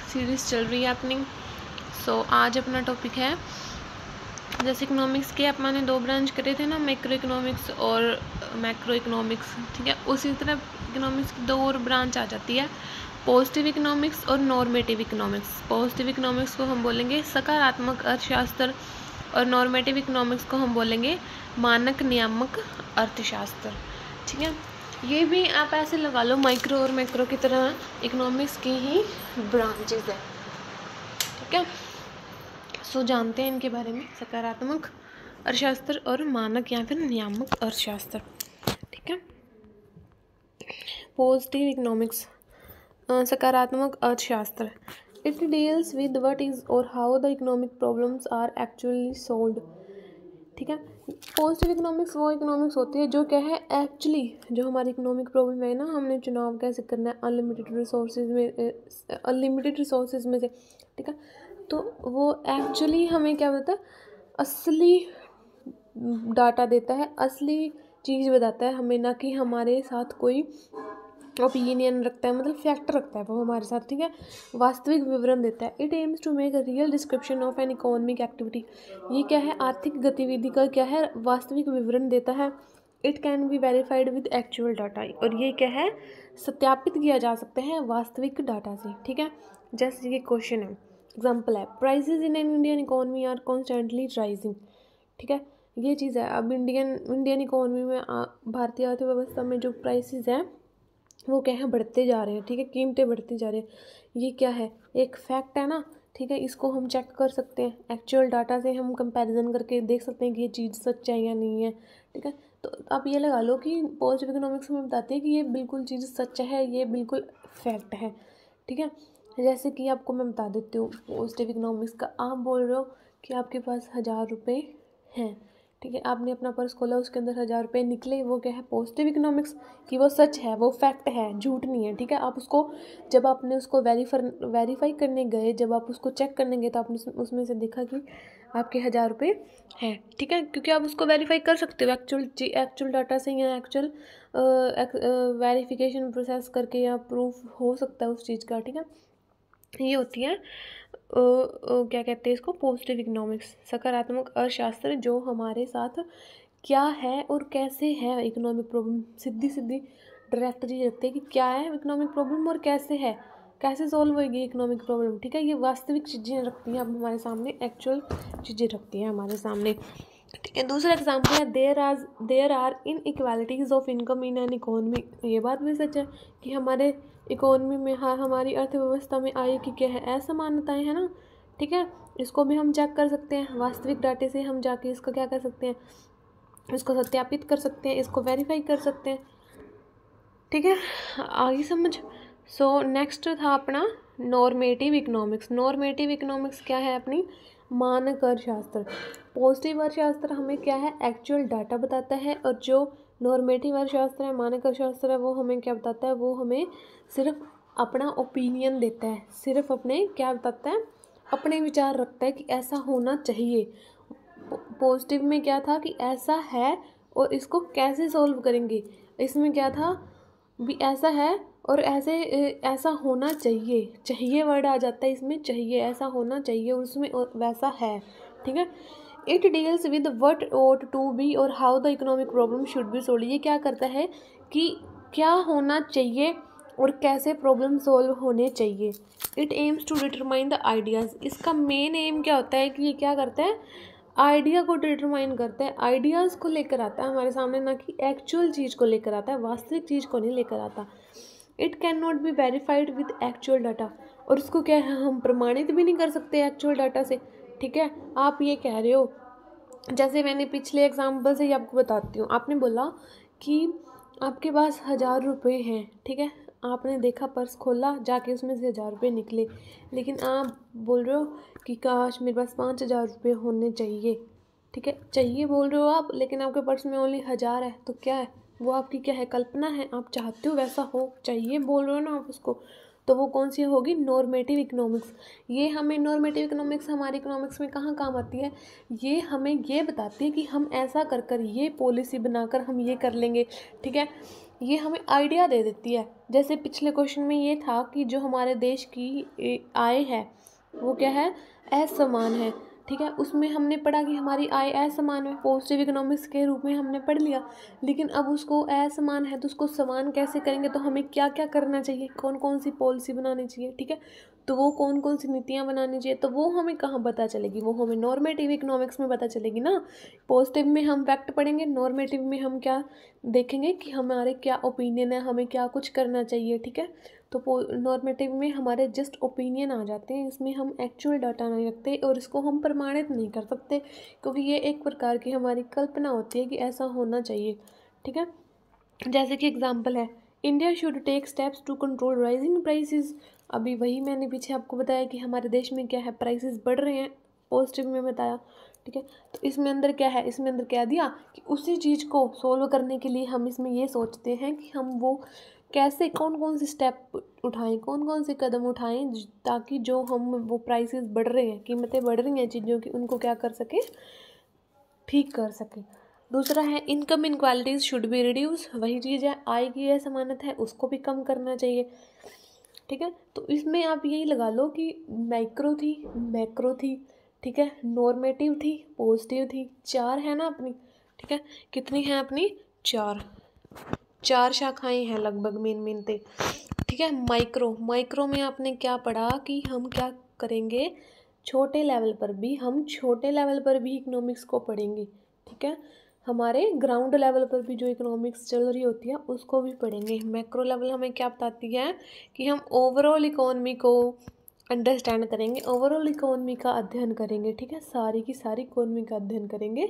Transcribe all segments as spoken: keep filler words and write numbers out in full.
Series चल रही है अपनी। सो so, आज अपना टॉपिक है, जैसे इकोनॉमिक्स के अपने दो ब्रांच करे थे ना, मैक्रो इकोनॉमिक्स और मैक्रो इकोनॉमिक्स, ठीक है। उसी तरह इकोनॉमिक्स की दो और ब्रांच आ जाती है, पॉजिटिव इकोनॉमिक्स और नॉर्मेटिव इकोनॉमिक्स। पॉजिटिव इकोनॉमिक्स को हम बोलेंगे सकारात्मक अर्थशास्त्र और नॉर्मेटिव इकोनॉमिक्स को हम बोलेंगे मानक नियामक अर्थशास्त्र, ठीक है। ये भी आप ऐसे लगा लो, माइक्रो और मैक्रो की तरह इकोनॉमिक्स की ही ब्रांचेज है, ठीक है। सो जानते हैं इनके बारे में, सकारात्मक अर्थशास्त्र और मानक या फिर नियामक अर्थशास्त्र, ठीक है। पॉजिटिव इकोनॉमिक्स, सकारात्मक अर्थशास्त्र, it deals with what is और how the economic problems are actually solved, ठीक है। पॉजिटिव इकोनॉमिक्स वो इकोनॉमिक्स होती है जो क्या है, एक्चुअली जो हमारी इकोनॉमिक प्रॉब्लम है ना, हमने चुनाव कैसे करना है अनलिमिटेड रिसोर्सेज में, अनलिमिटेड रिसोर्सेज में से, ठीक है। तो वो एक्चुअली हमें क्या बताता है, असली डाटा देता है, असली चीज़ बताता है हमें, ना कि हमारे साथ कोई ओपिनियन रखता है, मतलब फैक्ट रखता है वो हमारे साथ, ठीक है। वास्तविक विवरण देता है। It aims to make a real description of an economic activity, ये क्या है, आर्थिक गतिविधि का क्या है, वास्तविक विवरण देता है। It can be verified with actual data, और ये क्या है, सत्यापित किया जा सकता है वास्तविक डाटा से, ठीक है। जैसे ये क्वेश्चन है, एग्जाम्पल है, prices in an Indian economy are constantly rising, ठीक है। ये चीज़ है, अब इंडियन इंडियन इकोनॉमी में, भारतीय अर्थव्यवस्था में जो प्राइसेस हैं वो क्या है, बढ़ते जा रहे हैं, ठीक है, कीमतें बढ़ती जा रही हैं। ये क्या है, एक फैक्ट है ना, ठीक है। इसको हम चेक कर सकते हैं, एक्चुअल डाटा से हम कंपैरिजन करके देख सकते हैं कि ये चीज़ सच है या नहीं है, ठीक है। तो आप ये लगा लो कि पॉजिटिव इकोनॉमिक्स में बताते हैं कि ये बिल्कुल चीज़ सच है, ये बिल्कुल फैक्ट है, ठीक है। जैसे कि आपको मैं बता देती हूँ पॉजिटिव इकोनॉमिक्स का, आप बोल रहे हो कि आपके पास हज़ार रुपये हैं, ठीक है, आपने अपना पर्स खोला, उसके अंदर हज़ार रुपये निकले, वो क्या है, पॉजिटिव इकोनॉमिक्स कि वो सच है, वो फैक्ट है, झूठ नहीं है, ठीक है। आप उसको, जब आपने उसको वेरीफाई वेरीफाई करने गए, जब आप उसको चेक करने गए, तो आपने उसमें से देखा कि आपके हज़ार रुपये हैं, ठीक है, क्योंकि आप उसको वेरीफाई कर सकते हो एक्चुअल एक्चुअल डाटा से, या एक्चुअल वेरीफिकेशन प्रोसेस करके, या प्रूफ हो सकता है उस चीज़ का, ठीक है। ये होती है ओ, ओ, क्या कहते हैं इसको, पॉजिटिव इकोनॉमिक्स, सकारात्मक अर्थशास्त्र, जो हमारे साथ क्या है और कैसे है इकोनॉमिक प्रॉब्लम, सीधी सीधी डायरेक्ट चीज़ रखते हैं कि क्या है इकोनॉमिक प्रॉब्लम और कैसे है, कैसे सॉल्व होगी इकोनॉमिक प्रॉब्लम, ठीक है। ये वास्तविक चीज़ें रखती हैं, अब हमारे सामने एक्चुअल चीज़ें रखती हैं हमारे सामने, ठीक है। दूसरा एग्जाम्पल है, there are there are inequalities of income in an economy, ये बात भी सच है कि हमारे इकोनॉमी में, हाँ, हमारी अर्थव्यवस्था में आय की क्या है, असमानताएं है ना, ठीक है। इसको भी हम चेक कर सकते हैं, वास्तविक डाटे से हम जाके इसको क्या कर सकते हैं, इसको सत्यापित कर सकते हैं, इसको वेरीफाई कर सकते हैं, ठीक है। आगे समझ। सो नेक्स्ट था अपना नॉर्मेटिव इकोनॉमिक्स। नॉर्मेटिव इकोनॉमिक्स क्या है अपनी, मानक अर्थशास्त्र। पॉजिटिव अर्थशास्त्र हमें क्या है, एक्चुअल डाटा बताता है, और जो नॉर्मेटिव अर्थशास्त्र है, मानक अर्थशास्त्र है, वो हमें क्या बताता है, वो हमें सिर्फ अपना ओपिनियन देता है, सिर्फ अपने क्या बताता है, अपने विचार रखता है कि ऐसा होना चाहिए। पॉजिटिव में क्या था कि ऐसा है और इसको कैसे सॉल्व करेंगे, इसमें क्या था भी ऐसा है और ऐसे ऐसा होना चाहिए, चाहिए वर्ड आ जाता है इसमें, चाहिए, ऐसा होना चाहिए, और उसमें वैसा है, ठीक है। It deals with what ought to be और how the economic problem should be solve, ये क्या करता है कि क्या होना चाहिए और कैसे प्रॉब्लम सॉल्व होने चाहिए। It aims to determine the ideas, इसका मेन एम क्या होता है कि ये क्या करता है, आइडिया को डिटरमाइन करता है, आइडियाज़ को लेकर आता है हमारे सामने, ना कि एक्चुअल चीज़ को लेकर आता है, वास्तविक चीज़ को नहीं लेकर आता। It can not be verified with actual data, और उसको क्या है, हम प्रमाणित भी नहीं कर सकते एक्चुअल डाटा से, ठीक है। आप ये कह रहे हो, जैसे मैंने पिछले एग्जाम्पल से ही आपको बताती हूँ, आपने बोला कि आपके पास हज़ार रुपये हैं, ठीक है, आपने देखा, पर्स खोला, जाके उसमें से हज़ार रुपये निकले, लेकिन आप बोल रहे हो कि काश मेरे पास पाँच हज़ार रुपये होने चाहिए, ठीक है, चाहिए बोल रहे हो आप, लेकिन आपके पर्स में ओनली हज़ार है, तो क्या है वो, आपकी क्या है, कल्पना है, आप चाहते हो वैसा हो, चाहिए बोल रहे हो ना आप उसको, तो वो कौन सी होगी, नॉर्मेटिव इकोनॉमिक्स। ये हमें नॉर्मेटिव इकोनॉमिक्स हमारी इकोनॉमिक्स में कहाँ काम आती है, ये हमें ये बताती है कि हम ऐसा कर कर ये पॉलिसी बनाकर हम ये कर लेंगे, ठीक है। ये हमें आइडिया दे देती है। जैसे पिछले क्वेश्चन में ये था कि जो हमारे देश की आय है वो क्या है, असमान है, ठीक है। उसमें हमने पढ़ा कि हमारी आय असमान है, पॉजिटिव इकोनॉमिक्स के रूप में हमने पढ़ लिया। लेकिन अब उसको असमान है तो उसको समान कैसे करेंगे, तो हमें क्या क्या करना चाहिए, कौन कौन सी पॉलिसी बनानी चाहिए, ठीक है। तो वो कौन कौन सी नीतियाँ बनानी चाहिए, तो वो हमें कहाँ पता चलेगी, वो हमें नॉर्मेटिव इकोनॉमिक्स में पता चलेगी ना। पॉजिटिव में हम फैक्ट पढ़ेंगे, नॉर्मेटिव में हम क्या देखेंगे कि हमारे क्या ओपिनियन है, हमें क्या कुछ करना चाहिए, ठीक है। तो नॉर्मेटिव में हमारे जस्ट ओपिनियन आ जाते हैं, इसमें हम एक्चुअल डाटा नहीं रखते और इसको हम प्रमाणित नहीं कर सकते, क्योंकि ये एक प्रकार की हमारी कल्पना होती है कि ऐसा होना चाहिए, ठीक है। जैसे कि एग्जांपल है, India should take steps to control rising prices. अभी वही मैंने पीछे आपको बताया कि हमारे देश में क्या है, प्राइसेस बढ़ रहे हैं, पॉजिटिव में बताया, ठीक है। तो इसमें अंदर क्या है, इसमें अंदर क्या दिया कि उसी चीज़ को सोल्व करने के लिए हम इसमें ये सोचते हैं कि हम वो कैसे, कौन कौन से स्टेप उठाएं, कौन कौन से कदम उठाएं ताकि जो हम वो प्राइसेस बढ़ रहे हैं, कीमतें बढ़ रही हैं चीज़ों की, उनको क्या कर सकें, ठीक कर सकें। दूसरा है income inequalities should be reduce. वही चीज़ है, आय की असमानता है उसको भी कम करना चाहिए, ठीक है। तो इसमें आप यही लगा लो कि माइक्रो थी, मैक्रो थी, ठीक है, नॉर्मेटिव थी, पॉजिटिव थी, चार है ना अपनी, ठीक है। कितनी है अपनी, चार चार शाखाएं हैं लगभग मेन मेन थे, ठीक है। माइक्रो माइक्रो में आपने क्या पढ़ा कि हम क्या करेंगे, छोटे लेवल पर भी हम छोटे लेवल पर भी इकोनॉमिक्स को पढ़ेंगे, ठीक है। हमारे ग्राउंड लेवल पर भी जो इकोनॉमिक्स चल रही होती है उसको भी पढ़ेंगे। मैक्रो लेवल हमें क्या बताती है कि हम ओवरऑल इकोनॉमी को अंडरस्टैंड करेंगे, ओवरऑल इकोनॉमी का अध्ययन करेंगे, ठीक है, सारी की सारी इकोनॉमी का अध्ययन करेंगे।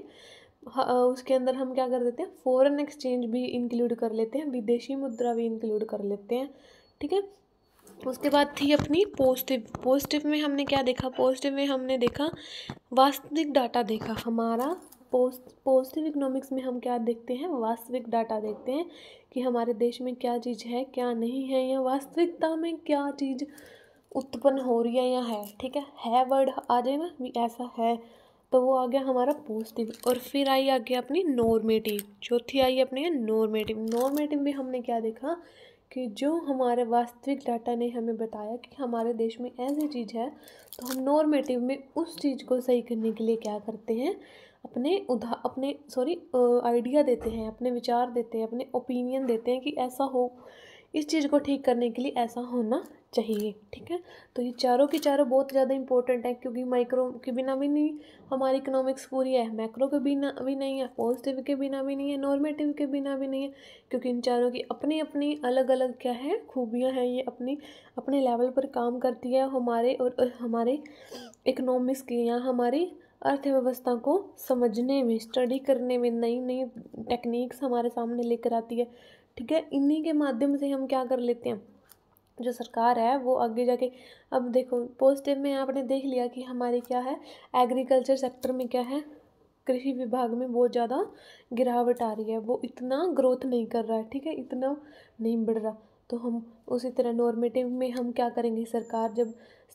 उसके अंदर हम क्या कर देते हैं, फॉरेन एक्सचेंज भी इंक्लूड कर लेते हैं, विदेशी मुद्रा भी इंक्लूड कर लेते हैं, ठीक है। उसके बाद थी अपनी पॉजिटिव। पॉजिटिव में हमने क्या देखा, पॉजिटिव में हमने देखा वास्तविक डाटा देखा हमारा। पोस्ट पॉजिटिव इकोनॉमिक्स में हम क्या देखते हैं, वास्तविक डाटा देखते हैं कि हमारे देश में क्या चीज़ है क्या नहीं है, या वास्तविकता में क्या चीज़ उत्पन्न हो रही है या है, ठीक है है वर्ड आ जाए ना भी ऐसा है, तो वो आ गया हमारा पॉजिटिव। और फिर आई आ गया अपनी नॉर्मेटिव, चौथी आई अपनी नॉर्मेटिव। नॉर्मेटिव में हमने क्या देखा कि जो हमारे वास्तविक डाटा ने हमें बताया कि हमारे देश में ऐसी चीज़ है, तो हम नॉर्मेटिव में उस चीज़ को सही करने के लिए क्या करते हैं, अपने उधा अपने सॉरी आइडिया देते हैं, अपने विचार देते हैं, अपने ओपिनियन देते हैं कि ऐसा हो, इस चीज़ को ठीक करने के लिए ऐसा होना चाहिए, ठीक है। तो ये चारों की चारों बहुत ज़्यादा इंपॉर्टेंट है, क्योंकि माइक्रो के बिना भी नहीं हमारी इकोनॉमिक्स पूरी है, मैक्रो के बिना भी नहीं है, पॉजिटिव के बिना भी नहीं है, नॉर्मेटिव के बिना भी नहीं है, क्योंकि इन चारों की अपनी अपनी अलग अलग क्या है खूबियाँ हैं, ये अपनी अपने लेवल पर काम करती है हमारे और, और हमारे इकोनॉमिक्स की या हमारी अर्थव्यवस्था को समझने में, स्टडी करने में नई नई टेक्निक्स हमारे सामने लेकर आती है, ठीक है। इन्हीं के माध्यम से हम क्या कर लेते हैं, जो सरकार है वो आगे जाके, अब देखो पॉजिटिव में आपने देख लिया कि हमारी क्या है, एग्रीकल्चर सेक्टर में क्या है, कृषि विभाग में बहुत ज़्यादा गिरावट आ रही है, वो इतना ग्रोथ नहीं कर रहा है, ठीक है, इतना नहीं बढ़ रहा। तो हम उसी तरह नॉर्मेटिव में हम क्या करेंगे, सरकार जब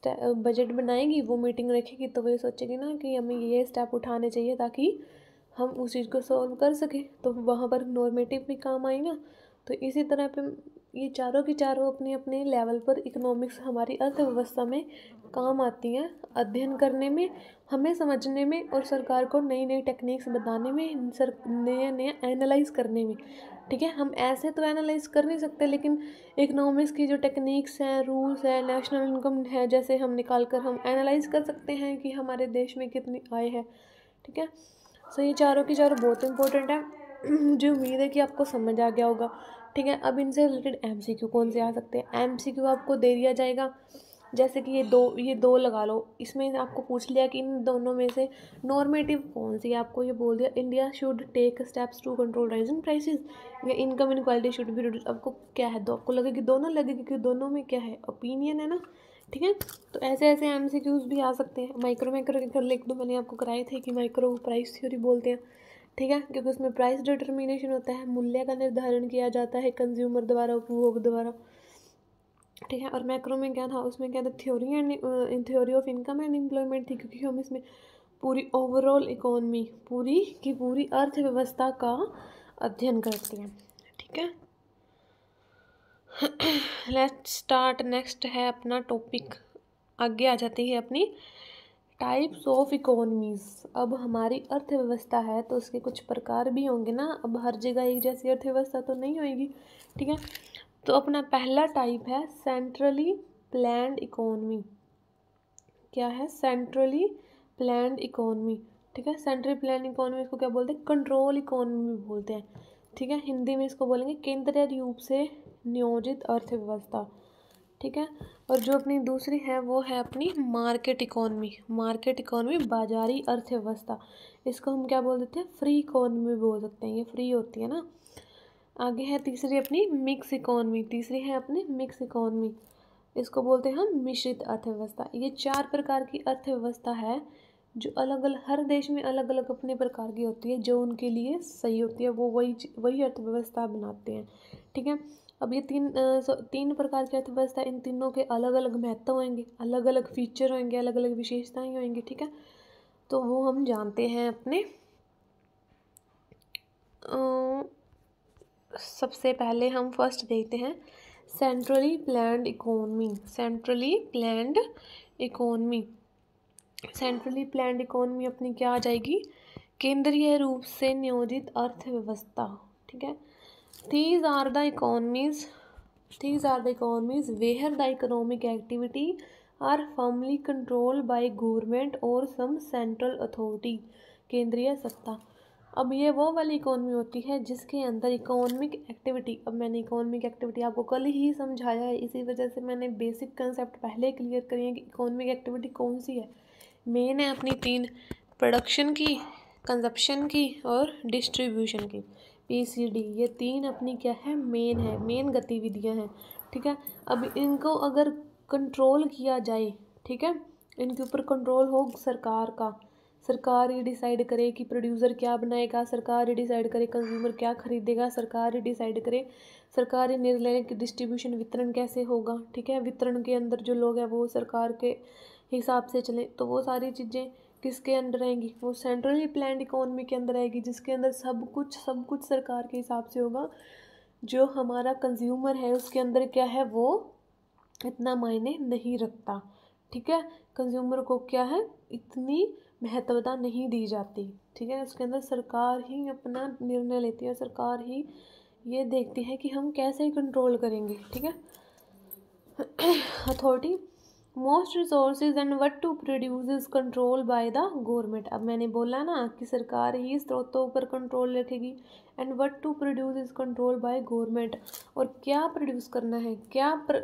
बजट बनाएगी, वो मीटिंग रखेगी, तो वो सोचेगी ना कि हमें ये स्टेप उठाने चाहिए ताकि हम उस चीज़ को सॉल्व कर सकें, तो वहाँ पर नॉर्मेटिव भी काम आई ना। तो इसी तरह पे ये चारों की चारों अपने अपने लेवल पर इकोनॉमिक्स हमारी अर्थव्यवस्था में काम आती हैं, अध्ययन करने में, हमें समझने में, और सरकार को नई नई टेक्निक्स बताने में, सर नया नया एनालाइज करने में, ठीक है। हम ऐसे तो एनालाइज कर नहीं सकते, लेकिन इकोनॉमिक्स की जो टेक्निक्स हैं, रूल्स हैं, नेशनल इनकम है, जैसे हम निकाल कर हम एनालाइज कर सकते हैं कि हमारे देश में कितनी आय है, ठीक है। सो ये चारों की चारों बहुत इंपॉर्टेंट है। मुझे उम्मीद है कि आपको समझ आ गया होगा, ठीक है। अब इनसे रिलेटेड एमसीक्यू कौन से आ सकते हैं, एमसीक्यू आपको दे दिया जाएगा, जैसे कि ये दो ये दो लगा लो, इसमें आपको पूछ लिया कि इन दोनों में से नॉर्मेटिव कौन सी है, आपको ये बोल दिया India should take steps to control rising prices, या income inequality should be reduce. आपको क्या है, दो आपको लगेगी दोनों लगेगी कि दोनों में क्या है, ओपिनियन है ना, ठीक है। तो ऐसे ऐसे एमसीक्यूज भी आ सकते हैं। माइक्रो माइक्रो के कर लिख दो, मैंने आपको कराए थे कि माइक्रो प्राइस थ्योरी बोलते हैं, ठीक है, क्योंकि उसमें प्राइस डिटर्मिनेशन होता है, मूल्य का निर्धारण किया जाता है कंज्यूमर द्वारा, उपभोग द्वारा, ठीक है। और मैक्रो में क्या था, उसमें क्या था, theory and in theory of income and employment थी, क्योंकि हम इसमें पूरी ओवरऑल इकोनॉमी, पूरी की पूरी अर्थव्यवस्था का अध्ययन करते हैं, ठीक है। Let's start. नेक्स्ट है अपना टॉपिक, आगे आ जाती है अपनी टाइप्स ऑफ इकोनॉमीज़। अब हमारी अर्थव्यवस्था है तो उसके कुछ प्रकार भी होंगे ना, अब हर जगह एक जैसी अर्थव्यवस्था तो नहीं होएगी, ठीक है। तो अपना पहला टाइप है सेंट्रली प्लान्ड इकोनॉमी। क्या है? सेंट्रली प्लान्ड इकोनॉमी, ठीक है। सेंट्रली प्लान्ड इकोनॉमी इसको क्या बोलते हैं? कंट्रोल इकोनॉमी बोलते हैं, ठीक है। हिंदी में इसको बोलेंगे केंद्रीय रूप से नियोजित अर्थव्यवस्था, ठीक है। और जो अपनी दूसरी है वो है अपनी मार्केट इकोनॉमी। मार्केट इकोनॉमी बाजारी अर्थव्यवस्था, इसको हम क्या बोल देते हैं? फ्री इकोनॉमी बोल सकते हैं, ये फ्री होती है ना। आगे है तीसरी अपनी मिक्स इकोनॉमी। तीसरी है अपनी मिक्स इकोनॉमी, इसको बोलते हैं हम मिश्रित अर्थव्यवस्था। ये चार प्रकार की अर्थव्यवस्था है जो अलग अलग हर देश में अलग अलग अपने प्रकार की होती है, जो उनके लिए सही होती है वो वही वही अर्थव्यवस्था बनाते हैं, ठीक है। अब ये तीन आ, तीन प्रकार की अर्थव्यवस्था, इन तीनों के अलग अलग महत्व होंगे, अलग अलग फीचर होंगे, अलग अलग विशेषताएं होंगी, ठीक है। तो वो हम जानते हैं अपने आ, सबसे पहले हम फर्स्ट देखते हैं centrally planned economy. Centrally planned economy centrally planned economy अपनी क्या आ जाएगी? केंद्रीय रूप से नियोजित अर्थव्यवस्था, ठीक है। These are the economies These are the economies where the economic activity are firmly controlled by government or some central authority, केंद्रीय सत्ता। अब ये वो वाली इकोनॉमी होती है जिसके अंदर इकोनॉमिक एक्टिविटी, अब मैंने इकोनॉमिक एक्टिविटी आपको कल ही समझाया है, इसी वजह से मैंने बेसिक कंसेप्ट पहले क्लियर करिए कि इकोनॉमिक एक्टिविटी कौन सी है। मेन है अपनी तीन, प्रोडक्शन की, कंजप्शन की और डिस्ट्रीब्यूशन की, पी सी डी। ये तीन अपनी क्या है? मेन है, मेन गतिविधियां हैं, ठीक है। अब इनको अगर कंट्रोल किया जाए, ठीक है, इनके ऊपर कंट्रोल हो सरकार का, सरकार ही डिसाइड करे कि प्रोड्यूसर क्या बनाएगा, सरकार ही डिसाइड करे कंज्यूमर क्या खरीदेगा, सरकार ही डिसाइड करे, सरकार ही निर्णय लें कि डिस्ट्रीब्यूशन वितरण कैसे होगा, ठीक है। वितरण के अंदर जो लोग हैं वो सरकार के हिसाब से चले, तो वो सारी चीज़ें किसके अंडर आएंगी? वो सेंट्रली प्लान्ड इकोनॉमी के अंदर आएगी, जिसके अंदर सब कुछ सब कुछ सरकार के हिसाब से होगा। जो हमारा कंज्यूमर है उसके अंदर क्या है? वो इतना मायने नहीं रखता, ठीक है। कंज्यूमर को क्या है? इतनी महत्वता नहीं दी जाती, ठीक है। उसके अंदर सरकार ही अपना निर्णय लेती है, सरकार ही ये देखती है कि हम कैसे कंट्रोल करेंगे, ठीक है। Authority most resources and what to produce is control by the government. अब मैंने बोला ना कि सरकार ही स्रोतों पर कंट्रोल रखेगी, and what to produce is control by government. और क्या प्रोड्यूस करना है, क्या प्र,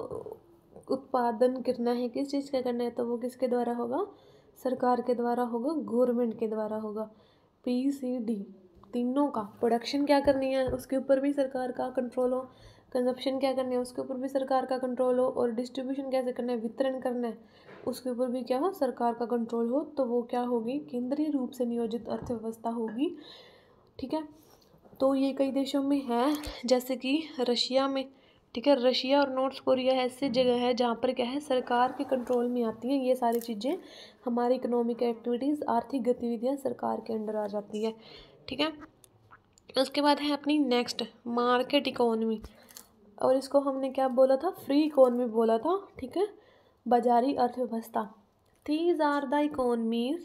आ, उत्पादन करना है, किस चीज़ का करना है, तो वो किसके द्वारा होगा? सरकार के द्वारा होगा, गवर्नमेंट के द्वारा होगा। पी सी डी तीनों का, प्रोडक्शन क्या करनी है उसके ऊपर भी सरकार का कंट्रोल हो, कंजप्शन क्या करना है उसके ऊपर भी सरकार का कंट्रोल हो, और डिस्ट्रीब्यूशन कैसे करना है, वितरण करना है, उसके ऊपर भी क्या हो? सरकार का कंट्रोल हो। तो वो क्या होगी? केंद्रीय रूप से नियोजित अर्थव्यवस्था होगी, ठीक है। तो ये कई देशों में है, जैसे कि रशिया में, ठीक है। रशिया और नॉर्थ कोरिया ऐसी जगह है जहाँ पर क्या है? सरकार के कंट्रोल में आती हैं ये सारी चीज़ें, हमारी इकोनॉमिक एक्टिविटीज़, आर्थिक गतिविधियाँ सरकार के अंडर आ जाती है, ठीक है। उसके बाद है अपनी नेक्स्ट मार्केट इकोनॉमी, और इसको हमने क्या बोला था? फ्री इकोनॉमी बोला था, ठीक है, बाजारी अर्थव्यवस्था। These are the economies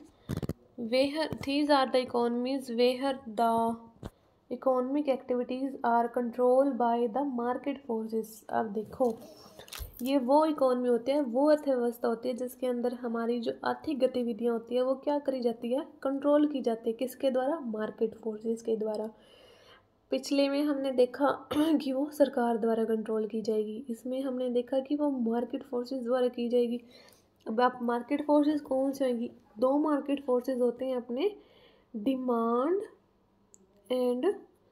where these are the economies where the economic activities are control by the market forces. अब देखो, ये वो इकोनॉमी होती है, वो अर्थव्यवस्था होती है जिसके अंदर हमारी जो आर्थिक गतिविधियाँ होती है वो क्या करी जाती है? कंट्रोल की जाती है। किसके द्वारा? मार्केट फोर्सेस के द्वारा। पिछले में हमने देखा कि वो सरकार द्वारा कंट्रोल की जाएगी, इसमें हमने देखा कि वो मार्केट फोर्सेस द्वारा की जाएगी। अब आप मार्केट फोर्सेस कौन सी होंगी? दो मार्केट फोर्सेस होते हैं अपने, डिमांड एंड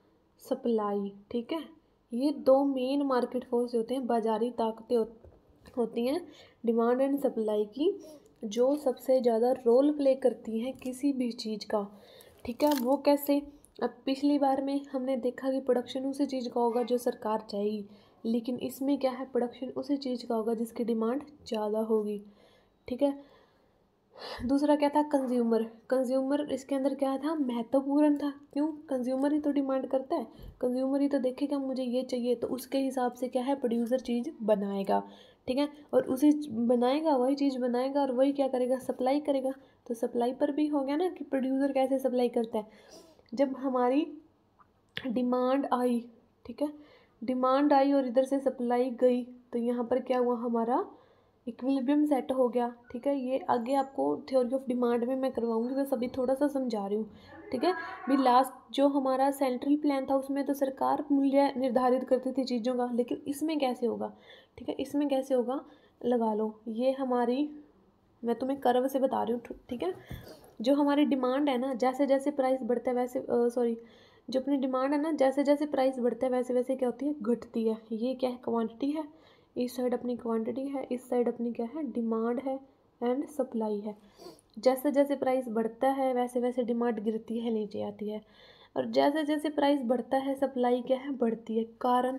सप्लाई, ठीक है। ये दो मेन मार्केट फोर्स होते हैं, बाजारी ताकतें हो, होती हैं डिमांड एंड सप्लाई की, जो सबसे ज़्यादा रोल प्ले करती हैं किसी भी चीज़ का, ठीक है। वो कैसे? अब पिछली बार में हमने देखा कि प्रोडक्शन उसी चीज़ का होगा जो सरकार चाहेगी, लेकिन इसमें क्या है? प्रोडक्शन उसी चीज़ का होगा जिसकी डिमांड ज़्यादा होगी, ठीक है। दूसरा क्या था, कंज्यूमर। कंज्यूमर इसके अंदर क्या था, महत्वपूर्ण था। क्यों, कंज्यूमर ही तो डिमांड करता है, कंज्यूमर ही तो देखेगा मुझे ये चाहिए, तो उसके हिसाब से क्या है, प्रोड्यूसर चीज़ बनाएगा, ठीक है। और उसी बनाएगा, वही चीज़ बनाएगा और वही क्या करेगा, सप्लाई करेगा। तो सप्लाई पर भी हो गया ना कि प्रोड्यूसर कैसे सप्लाई करता है। जब हमारी डिमांड आई, ठीक है, डिमांड आई और इधर से सप्लाई गई, तो यहाँ पर क्या हुआ, हमारा इक्विलिब्रियम सेट हो गया, ठीक है। ये आगे आपको थ्योरी ऑफ डिमांड में मैं करवाऊंगी, बस अभी थोड़ा सा समझा रही हूँ, ठीक है। भी लास्ट जो हमारा सेंट्रल प्लान था उसमें तो सरकार मूल्य निर्धारित करती थी चीज़ों का, लेकिन इसमें कैसे होगा, ठीक है, इसमें कैसे होगा, लगा लो, ये हमारी, मैं तुम्हें कर्व से बता रही हूँ, ठीक है। जो हमारी डिमांड है ना, जैसे जैसे प्राइस बढ़ता है वैसे, सॉरी, जो अपनी डिमांड है ना, जैसे जैसे प्राइस बढ़ता है वैसे वैसे क्या होती है, घटती है। ये क्या है, क्वांटिटी है, इस साइड अपनी क्वांटिटी है, इस साइड अपनी क्या है, डिमांड है एंड सप्लाई है। जैसे जैसे प्राइस बढ़ता है वैसे वैसे डिमांड गिरती है, नीचे आती है, और जैसे जैसे प्राइस बढ़ता है सप्लाई क्या है, बढ़ती है। कारण,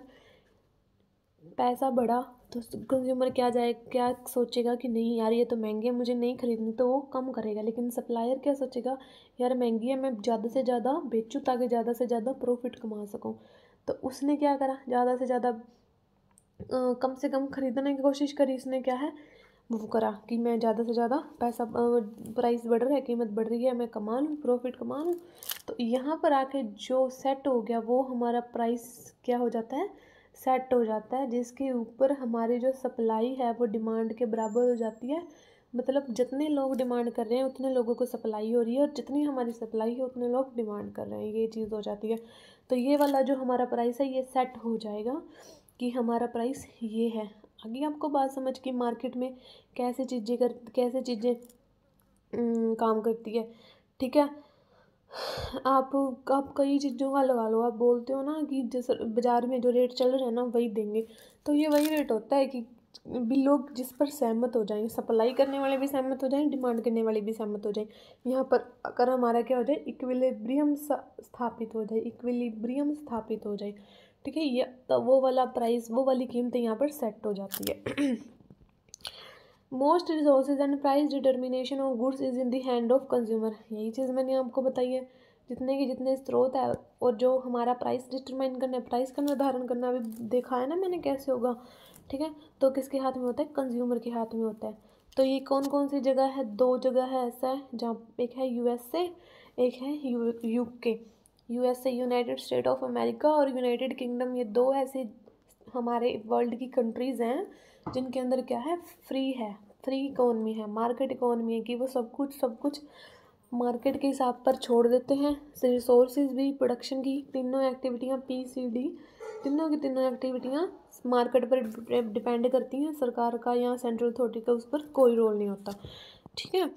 पैसा बढ़ा तो कंज्यूमर क्या जाए, क्या सोचेगा कि नहीं यार ये तो महंगी है, मुझे नहीं खरीदनी, तो वो कम करेगा। लेकिन सप्लायर क्या सोचेगा, यार महंगी है, मैं ज़्यादा से ज़्यादा बेचूँ ताकि ज़्यादा से ज़्यादा प्रॉफिट कमा सकूँ। तो उसने क्या करा, ज़्यादा से ज़्यादा कम से कम खरीदने की कोशिश करी। इसने क्या है, वो करा कि मैं ज़्यादा से ज़्यादा पैसा, प्राइस बढ़ रहा है, कीमत बढ़ रही है, मैं कमा लूँ, प्रॉफिट कमा लूँ। तो यहाँ पर आके जो सेट हो गया वो हमारा प्राइस क्या हो जाता है, सेट हो जाता है, जिसके ऊपर हमारी जो सप्लाई है वो डिमांड के बराबर हो जाती है। मतलब जितने लोग डिमांड कर रहे हैं उतने लोगों को सप्लाई हो रही है, और जितनी हमारी सप्लाई है उतने लोग डिमांड कर रहे हैं, ये चीज़ हो जाती है। तो ये वाला जो हमारा प्राइस है ये सेट हो जाएगा कि हमारा प्राइस ये है। आगे आपको बात समझ कि मार्केट में कैसे चीज़ें कर कैसे चीज़ें काम करती है, ठीक है। आप आप कई चीज़ों का लगा लो, आप बोलते हो ना कि जैसे बाज़ार में जो रेट चल रहे हैं ना वही देंगे, तो ये वही रेट होता है कि भी लोग जिस पर सहमत हो जाएं, सप्लाई करने वाले भी सहमत हो जाएं, डिमांड करने वाले भी सहमत हो जाएं। यहाँ पर अगर हमारा क्या हो जाए, इक्विलिब्रियम स्थापित हो जाए, इक्विलिब्रियम स्थापित हो जाए, ठीक है, ये तो वो वाला प्राइस, वो वाली कीमत यहाँ पर सेट हो जाती है। Most resources and price determination of goods is in the hand of consumer. यही चीज़ मैंने आपको बताई है, जितने के जितने स्रोत है और जो हमारा प्राइस डिटरमाइन करना है, प्राइस का निर्धारण करना अभी देखा है ना मैंने कैसे होगा, ठीक है। तो किसके हाथ में होता है, कंज्यूमर के हाथ में होता है। तो ये कौन कौन सी जगह है, दो जगह है ऐसा है जहाँ, एक है यूएसए, एक है U UK. USA United State of America और यूनाइटेड किंगडम, ये दो ऐसे हमारे वर्ल्ड की कंट्रीज़ हैं जिनके अंदर क्या है, फ्री है, फ्री इकोनॉमी है, मार्केट इकोनॉमी है, कि वो सब कुछ सब कुछ मार्केट के हिसाब पर छोड़ देते हैं। रिसोर्सेज भी, प्रोडक्शन की तीनों एक्टिविटियाँ, पी सी डी, तीनों की तीनों एक्टिविटियाँ मार्केट पर डिपेंड करती हैं। सरकार का या सेंट्रल अथॉरिटी का उस पर कोई रोल नहीं होता, ठीक है।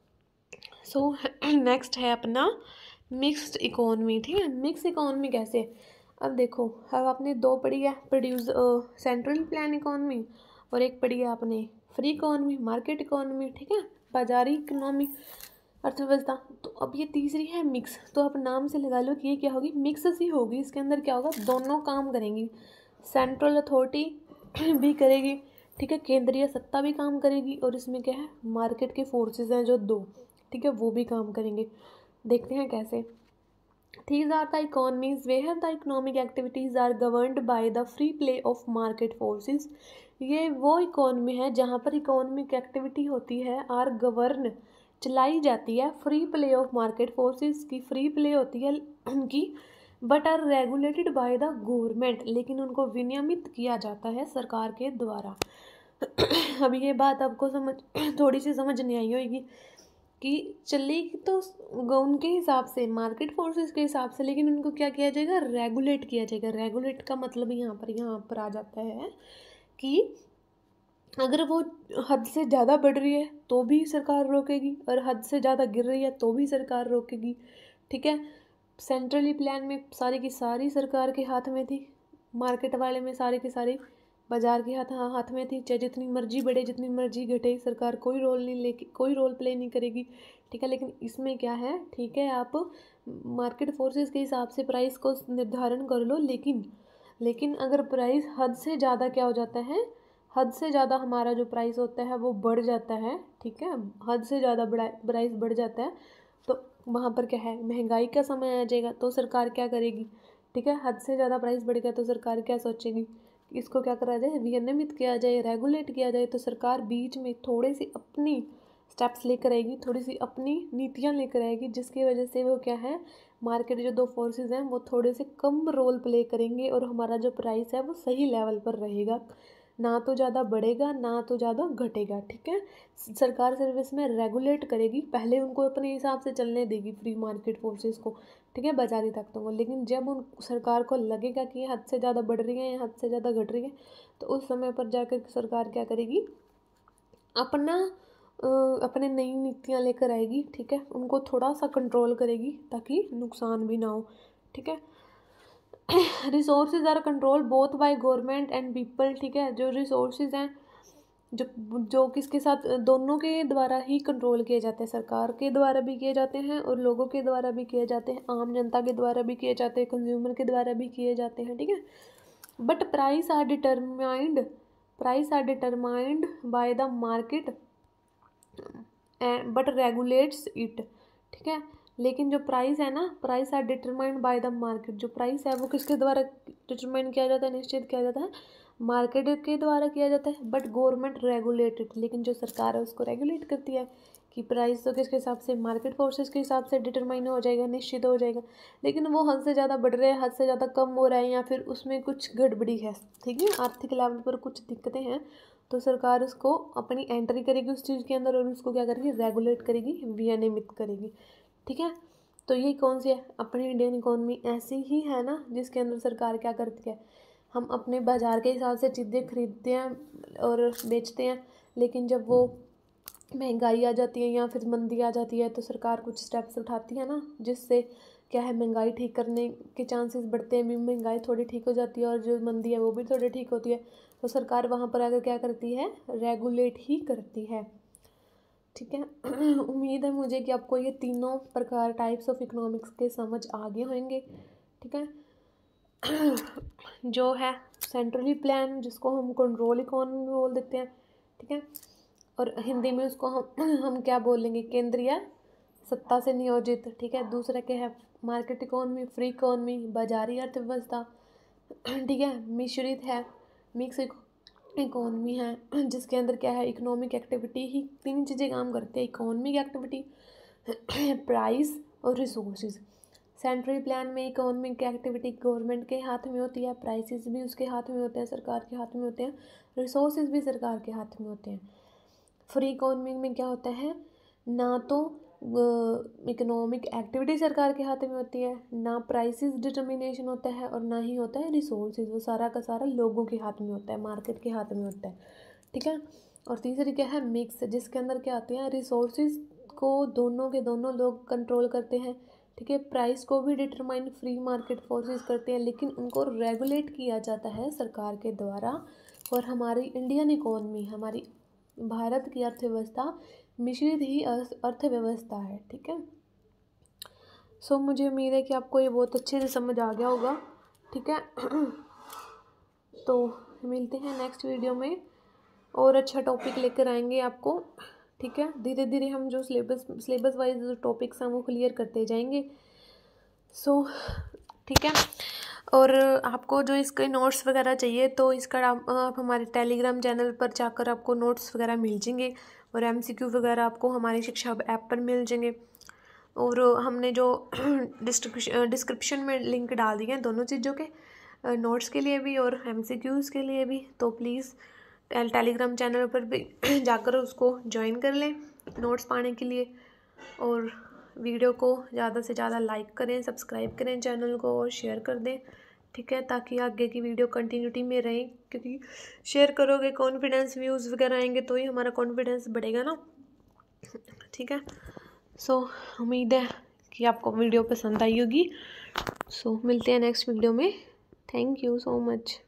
सो नेक्स्ट है अपना मिक्स्ड इकोनॉमी, ठीक है। मिक्स इकोनॉमी कैसे, अब देखो, अब आपने दो पढ़ी है, प्रोड्यूस सेंट्रल प्लान इकोनॉमी, और एक पढ़ी है आपने फ्री इकोनॉमी, मार्केट इकोनॉमी, ठीक है, बाजारी इकोनॉमी, अर्थव्यवस्था। तो अब ये तीसरी है मिक्स। तो आप नाम से लगा लो कि ये क्या होगी, मिक्स सी होगी। इसके अंदर क्या होगा, दोनों काम करेंगी, सेंट्रल अथॉरिटी भी करेगी, ठीक है, केंद्रीय सत्ता भी काम करेगी, और इसमें क्या है, मार्केट के फोर्सेस हैं जो दो, ठीक है, वो भी काम करेंगे। देखते हैं कैसे। These are the economies where the economic activities are governed by the free play of market forces. ये वो इकोनॉमी है जहाँ पर इकोनॉमिक एक्टिविटी होती है, आर गवर्न, चलाई जाती है, free play of market forces की फ्री प्ले होती है उनकी, but are regulated by the government, लेकिन उनको विनियमित किया जाता है सरकार के द्वारा। अब ये बात आपको समझ थोड़ी सी समझ नहीं आई होगी कि चलेगी तो उनके हिसाब से, मार्केट फोर्सेस के हिसाब से, लेकिन उनको क्या किया जाएगा, रेगुलेट किया जाएगा। रेगुलेट का मतलब यहाँ पर यहाँ पर आ जाता है कि अगर वो हद से ज़्यादा बढ़ रही है तो भी सरकार रोकेगी, और हद से ज़्यादा गिर रही है तो भी सरकार रोकेगी, ठीक है। सेंट्रली प्लान में सारी की सारी सरकार के हाथ में थी, मार्केट वाले में सारी की सारी बाजार के हाथ हाथ में थी, चाहे जितनी मर्जी बढ़े जितनी मर्जी घटे, सरकार कोई रोल नहीं लेके कोई रोल प्ले नहीं करेगी, ठीक है। लेकिन इसमें क्या है, ठीक है, आप मार्केट फोर्सेस के हिसाब से प्राइस को निर्धारण कर लो, लेकिन लेकिन अगर प्राइस हद से ज़्यादा क्या हो जाता है, हद से ज़्यादा हमारा जो प्राइस होता है वो बढ़ जाता है, ठीक है, हद से ज़्यादा बड़ा प्राइस बढ़ जाता है तो वहाँ पर क्या है, महंगाई का समय आ जाएगा। तो सरकार क्या करेगी, ठीक है, हद से ज़्यादा प्राइस बढ़ गया तो सरकार क्या सोचेगी, इसको क्या करा जाए, विनियमित किया जाए, रेगुलेट किया जाए। तो सरकार बीच में थोड़ी सी अपनी स्टेप्स लेकर आएगी, थोड़ी सी अपनी नीतियाँ लेकर आएगी, जिसकी वजह से वो क्या है, मार्केट जो दो फोर्सेस हैं वो थोड़े से कम रोल प्ले करेंगे और हमारा जो प्राइस है वो सही लेवल पर रहेगा, ना तो ज़्यादा बढ़ेगा ना तो ज़्यादा घटेगा, ठीक है। सरकार सर्विस में रेगुलेट करेगी, पहले उनको अपने हिसाब से चलने देगी फ्री मार्केट फोर्सेस को, ठीक है, बाजारी ताकतों को। लेकिन जब उन सरकार को लगेगा कि ये हद से ज़्यादा बढ़ रही है या हद से ज़्यादा घट रही है, तो उस समय पर जाकर सरकार क्या करेगी, अपना अपने नई नीतियाँ लेकर आएगी, ठीक है, उनको थोड़ा सा कंट्रोल करेगी ताकि नुकसान भी ना हो, ठीक है। Resources are control both by government and people, ठीक है, जो रिसोर्सेज हैं जो जो किसके साथ, दोनों के द्वारा ही कंट्रोल किए जाते हैं, सरकार के द्वारा भी किए जाते हैं और लोगों के द्वारा भी किए जाते हैं, आम जनता के द्वारा भी किए जाते हैं, कंज्यूमर के द्वारा भी किए जाते हैं, ठीक है। But price are determined price are determined by the market but regulates it, ठीक है। लेकिन जो प्राइस है ना, price are determined by the market, जो प्राइस है वो किसके द्वारा डिटरमाइन किया जाता है, निश्चित किया जाता है, मार्केट के द्वारा किया जाता है। बट गवर्नमेंट रेगुलेटेड, लेकिन जो सरकार है उसको रेगुलेट करती है कि प्राइस तो किसके हिसाब से, मार्केट फोर्सेस के हिसाब से डिटरमाइन हो जाएगा, निश्चित हो जाएगा। लेकिन वो हद से ज़्यादा बढ़ रहे हैं, हद से ज़्यादा कम हो रहा है, या फिर उसमें कुछ गड़बड़ी है, ठीक है, आर्थिक लेवल पर कुछ दिक्कतें हैं, तो सरकार उसको अपनी एंट्री करेगी उस चीज़ के अंदर और उसको क्या करेगी, रेगुलेट करेगी, विनियमित करेगी, ठीक है। तो ये कौन सी है, अपनी इंडियन इकोनॉमी ऐसी ही है ना, जिसके अंदर सरकार क्या करती है, हम अपने बाज़ार के हिसाब से चीज़ें खरीदते हैं और बेचते हैं, लेकिन जब वो महंगाई आ जाती है या फिर मंदी आ जाती है तो सरकार कुछ स्टेप्स उठाती है ना, जिससे क्या है, महंगाई ठीक करने के चांसेस बढ़ते हैं, महंगाई थोड़ी ठीक हो जाती है और जो मंदी है वो भी थोड़ी ठीक होती है। तो सरकार वहाँ पर आकर क्या करती है, रेगुलेट ही करती है, ठीक है। उम्मीद है मुझे कि आपको ये तीनों प्रकार टाइप्स ऑफ इकोनॉमिक्स के समझ आ गए होंगे, ठीक है। जो है सेंट्रली प्लान, जिसको हम कंट्रोल इकोनॉमी बोल देते हैं, ठीक है, और हिंदी में उसको हम हम क्या बोलेंगे, केंद्रीय सत्ता से नियोजित, ठीक है। दूसरा क्या है, मार्केट इकोनॉमी, फ्री इकोनॉमी, बाजारी अर्थव्यवस्था, ठीक है। मिश्रित है, मिक्स इकोनॉमी है, जिसके अंदर क्या है, इकोनॉमिक एक्टिविटी ही तीन चीज़ें काम करती है, इकोनॉमिक एक्टिविटी, प्राइस और रिसोर्सेज। सेंट्रल प्लान में इकोनॉमिक एक्टिविटी गवर्नमेंट के हाथ में होती है, प्राइसेस भी उसके हाथ में होते हैं, सरकार के हाथ में होते हैं, रिसोर्सेज भी सरकार के हाथ में होते हैं। फ्री इकोनॉमी में क्या होता है, ना तो इकोनॉमिक एक्टिविटी सरकार के हाथ में होती है, ना प्राइसेस डिटर्मिनेशन होता है और ना ही होता है रिसोर्सेज, वो सारा का सारा लोगों के हाथ में होता है, मार्केट के हाथ में होता है, ठीक है। और तीसरी क्या है, मिक्स, जिसके अंदर क्या आते हैं, रिसोर्सेज को दोनों के दोनों लोग कंट्रोल करते हैं, ठीक है। प्राइस को भी डिटरमाइन फ्री मार्केट फोर्सेस करते हैं, लेकिन उनको रेगुलेट किया जाता है सरकार के द्वारा। और हमारी इंडियन इकोनॉमी, हमारी भारत की अर्थव्यवस्था मिश्रित ही अर्थव्यवस्था है, ठीक है। सो so, मुझे उम्मीद है कि आपको ये बहुत अच्छे से समझ आ गया होगा, ठीक है। तो मिलते हैं नेक्स्ट वीडियो में, और अच्छा टॉपिक लेकर आएंगे आपको, ठीक है। धीरे धीरे हम जो सिलेबस सिलेबस वाइज जो टॉपिक्स हैं वो क्लियर करते जाएंगे। सो so, ठीक है। और आपको जो इसके नोट्स वगैरह चाहिए तो इसका आप, आप हमारे टेलीग्राम चैनल पर जाकर आपको नोट्स वगैरह मिल जाएंगे, और एमसीक्यू वगैरह आपको हमारी शिक्षा हब ऐप पर मिल जाएंगे। और हमने जो डिस्क्रिप्शन में लिंक डाल दिए हैं दोनों चीज़ों के, नोट्स के लिए भी और एमसीक्यूज़ के लिए भी, तो प्लीज़ टेलीग्राम चैनल पर भी जाकर उसको ज्वाइन कर लें नोट्स पाने के लिए। और वीडियो को ज़्यादा से ज़्यादा लाइक करें, सब्सक्राइब करें चैनल को और शेयर कर दें, ठीक है, ताकि आगे की वीडियो कंटिन्यूटी में रहें, क्योंकि शेयर करोगे, कॉन्फिडेंस व्यूज़ वगैरह आएंगे तो ही हमारा कॉन्फिडेंस बढ़ेगा ना, ठीक है। सो so, उम्मीद है कि आपको वीडियो पसंद आई होगी। सो so, मिलते हैं नेक्स्ट वीडियो में। Thank you so much.